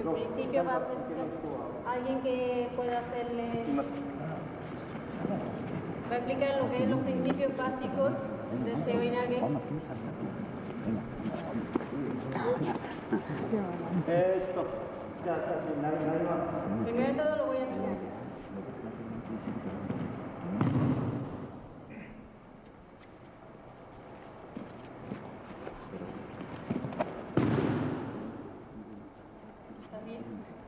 principio va a practicar alguien que pueda hacerle... Va a explicar lo que es los principios básicos de Seo Inage. Primero de todo lo voy a mirar. ¿Está bien?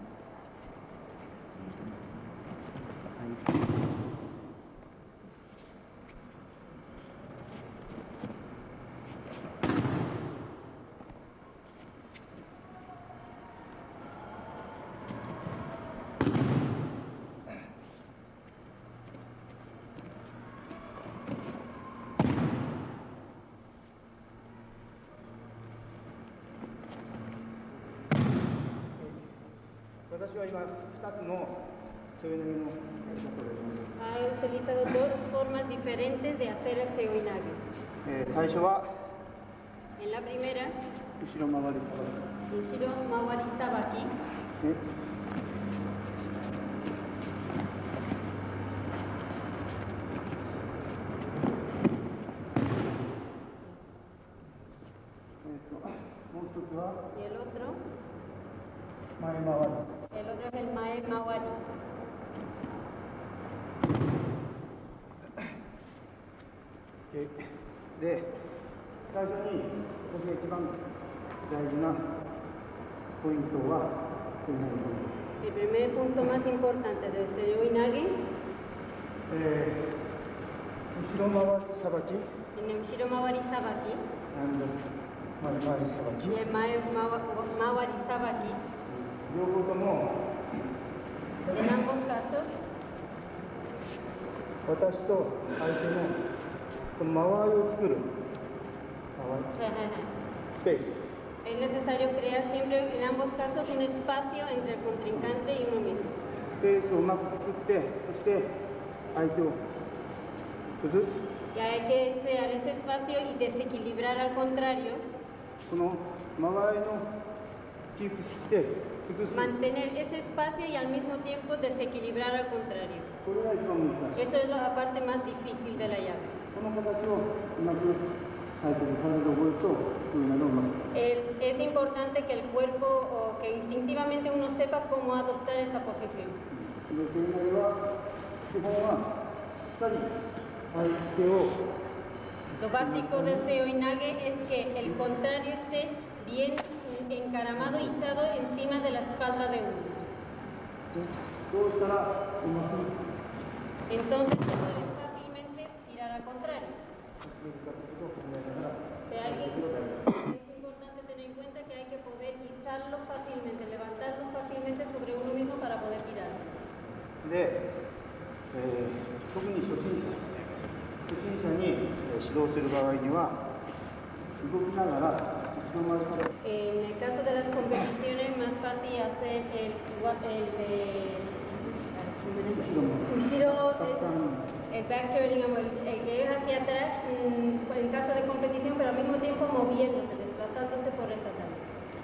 Ha utilizado dos formas diferentes de hacer el Seo Inage. En la primera, Ushiro Mawari Sabaki. Y el otro es el Mae Mawari. El primer punto más importante del Seo Inage en el Ushiro Mawari Sabaki y el Mae Mawari Sabaki. En ambos casos, es necesario crear siempre, en ambos casos, un espacio entre el contrincante y uno mismo. Y hay que crear ese espacio y desequilibrar al contrario. Mantener ese espacio y al mismo tiempo desequilibrar al contrario. Eso es la parte más difícil de la llave. Es importante que el cuerpo o que instintivamente uno sepa cómo adoptar esa posición. Lo básico de Seo Inage es que el contrario esté bien encaramado y izado encima de la espalda de uno. Entonces se puede fácilmente tirar al contrario. Es importante tener en cuenta que hay que poder izarlo fácilmente, levantarlo fácilmente sobre uno mismo para poder tirar. En el caso de las competiciones, más fácil hacer el Ushiro, el back turning, el que es hacia atrás en caso de competición, pero al mismo tiempo moviéndose, desplazándose por el tatami.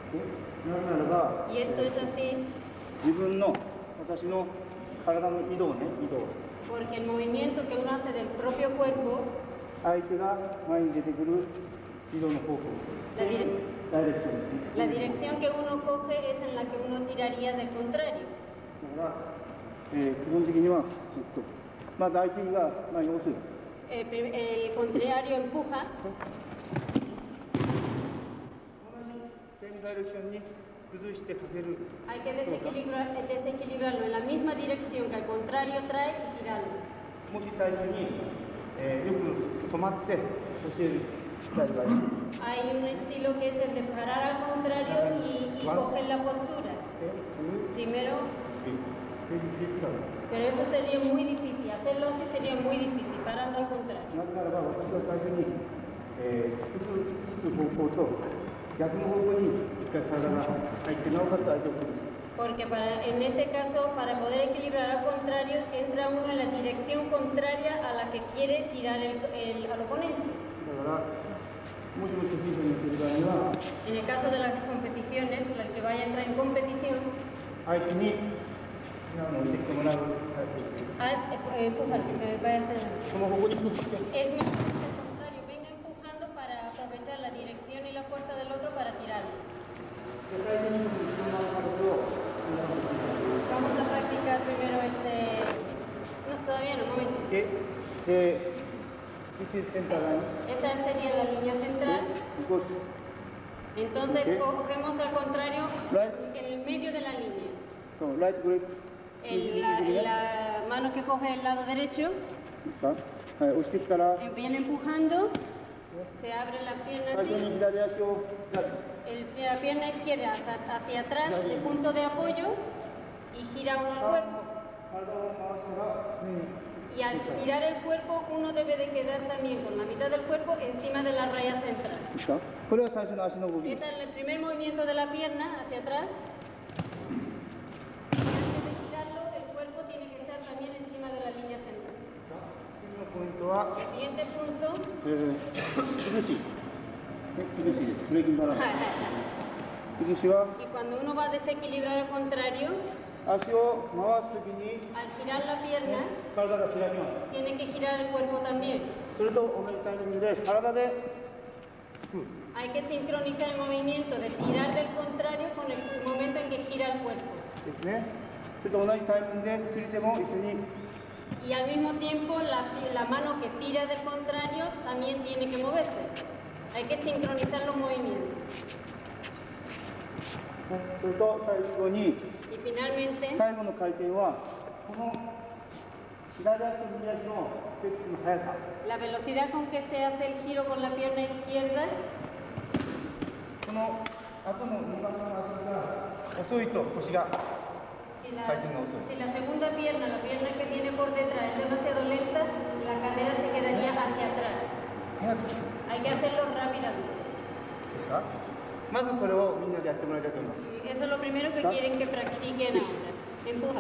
Y esto es así porque el movimiento que uno hace del propio cuerpo, la dirección que uno coge es en la que uno tiraría del contrario. El contrario empuja. Hay que desequilibrarlo en la misma dirección que el contrario trae y tirarlo. Hay un estilo que es el de parar al contrario y coger la postura. Primero, pero eso sería muy difícil, hacerlo así sería muy difícil, parando al contrario. Porque en este caso, para poder equilibrar al contrario, entra uno en la dirección contraria a la que quiere tirar al oponente. En el caso de las competiciones, el que vaya a entrar en competición, 相手に置いてきてもらう。 Empújalo, vaya a hacer. この方向に振って。 Es mejor al contrario, venga empujando para aprovechar la dirección y la fuerza del otro para tirarlo. Vamos a practicar primero No, todavía no, un momento. Esa sería la línea central. Entonces cogemos al contrario en el medio de la línea. La mano que coge el lado derecho. Viene empujando. Se abre la pierna así. La pierna izquierda hacia atrás, de punto de apoyo, y gira uno el cuerpo. Y al girar el cuerpo, uno debe de quedar también con la mitad del cuerpo encima de la raya central. Este es el primer movimiento de la pierna hacia atrás. Y antes de girarlo, el cuerpo tiene que estar también encima de la línea central. El siguiente punto. Y cuando uno va a desequilibrar al contrario, al girar la pierna, tiene que girar el cuerpo también. Hay que sincronizar el movimiento de tirar del contrario con el momento en que gira el cuerpo. Y al mismo tiempo la mano que tira del contrario también tiene que moverse. Hay que sincronizar los movimientos. Y finalmente, la velocidad con que se hace el giro con la pierna izquierda, si la segunda pierna, la pierna que tiene por detrás, es demasiado lenta, la cadera se quedaría hacia atrás. Hay que hacerlo rápidamente. Eso es lo primero que quieren que practiquen ahora. Empuja.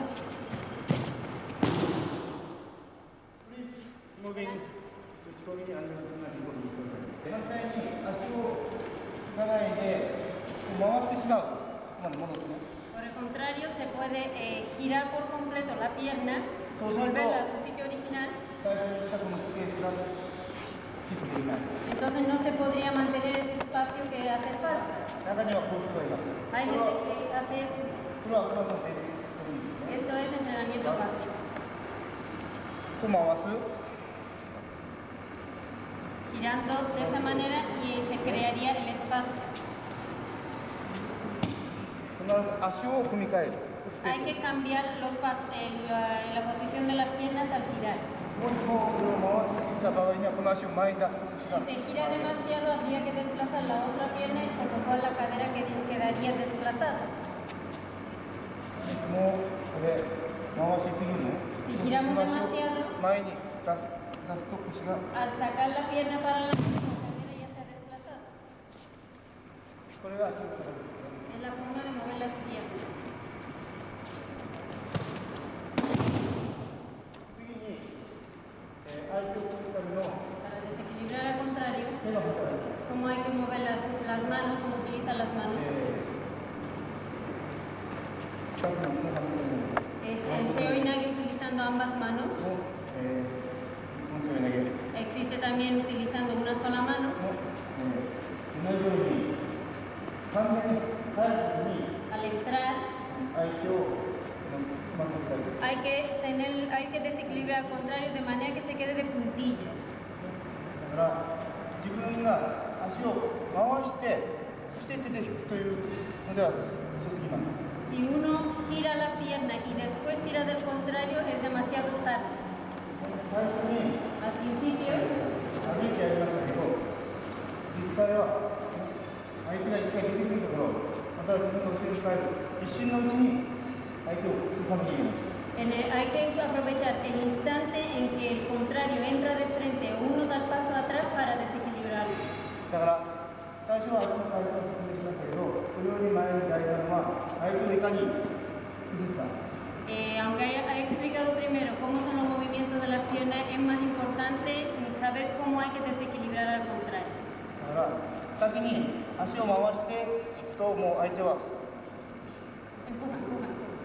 Por el contrario, se puede girar por completo la pierna y volverla a su sitio original. Entonces no se podría mantener ese espacio que hace falta. Hay gente que hace eso. Esto es entrenamiento básico. Girando de esa manera y se crearía el espacio. Hay que cambiar los pasos, la posición de las piernas al girar. Si se gira demasiado, habría que desplazar la otra pierna y por lo cual la cadera quedaría desplazada. Si giramos demasiado, al sacar la pierna para la cadera ya se ha desplazado. Es la forma de mover las piernas. Para desequilibrar al contrario, ¿cómo hay que mover las manos? ¿Cómo utilizan las manos? ¿El Seoi-nage utilizando ambas manos? ¿Existe también utilizando una sola mano? Al entrar, hay que desequilibrar al contrario de manera que se quede de puntillas. Si uno gira la pierna y después tira del contrario, es demasiado tarde. Al principio, hay que aprovechar el instante en que el contrario entra de frente o uno da el paso atrás para desequilibrarlo. Aunque haya explicado primero cómo son los movimientos de las piernas, es más importante saber cómo hay que desequilibrar al contrario. Empuja, empuja.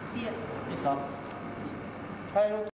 10. ¿Listo? Para